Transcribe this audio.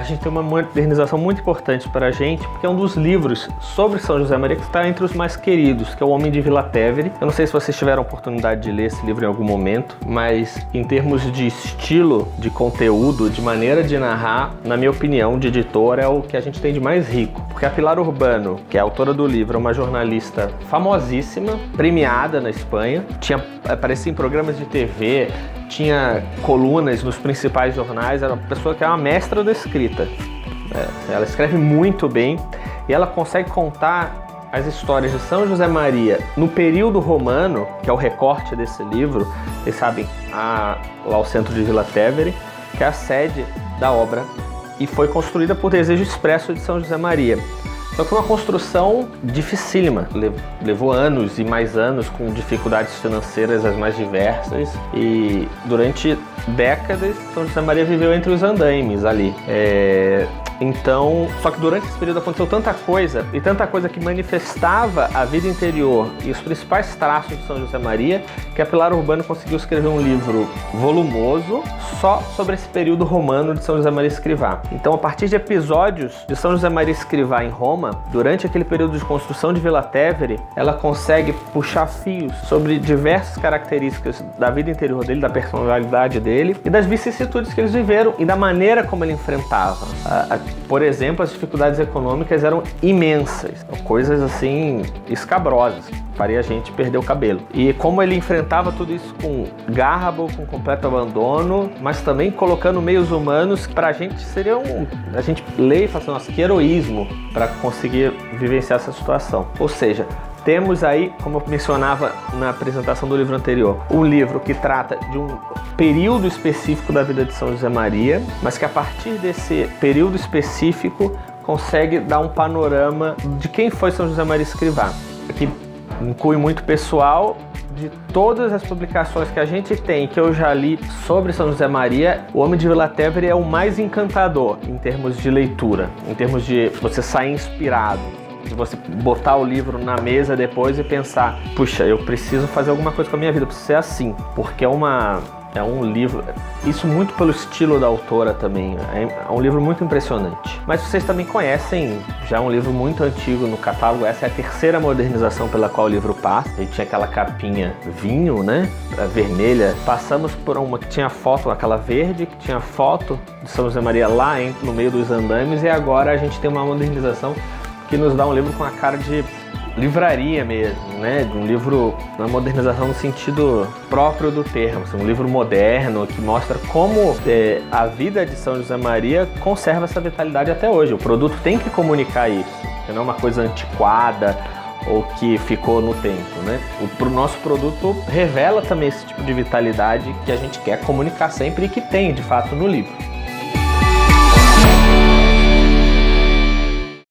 gente tem uma modernização muito importante para a gente, porque é um dos livros sobre São José Maria que está entre os mais queridos, que é O Homem de Vila Tevere. Eu não sei se vocês tiveram a oportunidade de ler esse livro em algum momento, mas em termos de estilo, de conteúdo, de maneira de narrar, na minha opinião, de editor, é o que a gente tem de mais rico. Porque a Pilar Urbano, que é a autora do livro, é uma jornalista famosíssima, premiada na Espanha, aparecia em programas de TV, tinha colunas nos principais jornais, era uma pessoa que é uma mestra da escrita. Ela escreve muito bem e ela consegue contar as histórias de São José Maria no período romano, que é o recorte desse livro. Vocês sabem, lá o centro de Vila Tevere, que é a sede da obra e foi construída por desejo expresso de São José Maria. Só que uma construção dificílima, levou anos e mais anos, com dificuldades financeiras as mais diversas, e durante décadas São José Maria viveu entre os andaimes ali. Então, só que durante esse período aconteceu tanta coisa, e tanta coisa que manifestava a vida interior e os principais traços de São José Maria, que a Pilar Urbano conseguiu escrever um livro volumoso só sobre esse período romano de São José Maria Escrivá. Então, a partir de episódios de São José Maria Escrivá em Roma, durante aquele período de construção de Vila Tevere, ela consegue puxar fios sobre diversas características da vida interior dele, da personalidade dele e das vicissitudes que eles viveram e da maneira como ele enfrentava. Por exemplo, as dificuldades econômicas eram imensas, coisas assim escabrosas, faria a gente perder o cabelo. E como ele enfrentava tudo isso com garbo, com completo abandono, mas também colocando meios humanos que pra gente seria a gente lê e fala assim, nossa, que heroísmo para conseguir vivenciar essa situação. Ou seja, temos aí, como eu mencionava na apresentação do livro anterior, um livro que trata de um período específico da vida de São José Maria, mas que a partir desse período específico consegue dar um panorama de quem foi São José Maria Escrivá, que inclui muito pessoal. De todas as publicações que a gente tem, que eu já li sobre São José Maria, O Homem de Vila Tevere é o mais encantador em termos de leitura, em termos de você sair inspirado, de você botar o livro na mesa depois e pensar, puxa, eu preciso fazer alguma coisa com a minha vida, eu preciso ser assim, porque é um livro, isso muito pelo estilo da autora também, é um livro muito impressionante. Mas vocês também conhecem, já é um livro muito antigo no catálogo, essa é a terceira modernização pela qual o livro passa. Ele tinha aquela capinha vinho, né, vermelha, passamos por uma que tinha foto, aquela verde, que tinha foto de São José Maria lá no meio dos andames, e agora a gente tem uma modernização que nos dá um livro com a cara de livraria mesmo, né? Um livro, uma modernização no sentido próprio do termo, assim, um livro moderno que mostra como a vida de São José Maria conserva essa vitalidade até hoje. O produto tem que comunicar isso, que não é uma coisa antiquada ou que ficou no tempo, né? O nosso produto revela também esse tipo de vitalidade que a gente quer comunicar sempre e que tem, de fato, no livro.